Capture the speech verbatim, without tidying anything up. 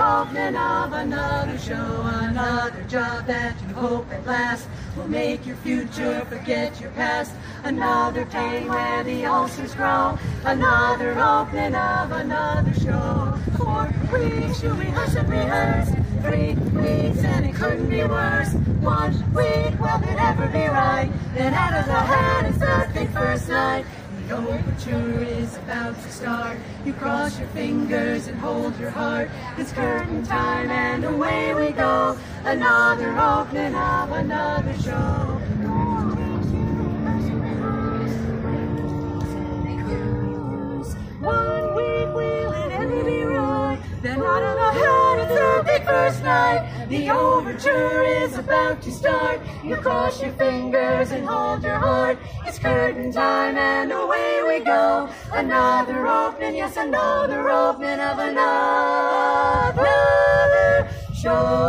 opening of another show, another job that you hope at last will make your future forget your past. Another day where the ulcers grow, another opening of another show. Four weeks you rehearse and rehearse, three weeks and it couldn't be worse. One week, will it ever be right? Then out of the hat is that big first night. The overture is about to start. You cross your fingers and hold your heart. It's curtain time and away we go. Another opening of another show. One week, will it ever be right? Then out of the hat it's our big first night. The overture is about to start. You cross your fingers and hold your heart. It's curtain time and away we go. Another opening, yes, another opening of another show.